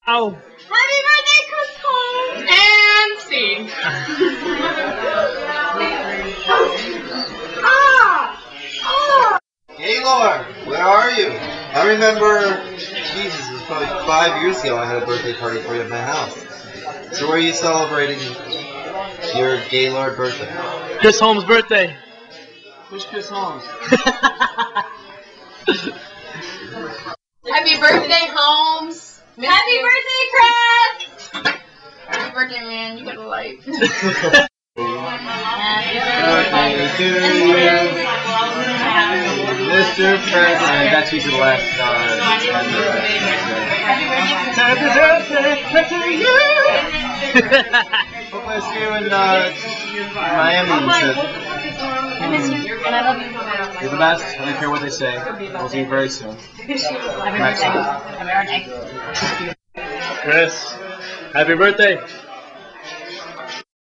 Oh. Happy birthday, Chris Holmes! And scene. Gaylord, where are you? I remember, Jesus, it was probably 5 years ago I had a birthday party for you at my house. So where are you celebrating your Gaylord birthday? Chris Holmes' birthday. Who's Chris Holmes? Happy birthday, Holmes! Happy birthday, Chris! Happy birthday, man. You got a life. Happy birthday to you, Mr. President. That's usually the last Happy birthday to you! Hope I see you in Miami instead. I miss you, and I love you. You're the best. I don't care what they say. We'll see you very soon. Happy birthday. Happy birthday. Chris, happy birthday.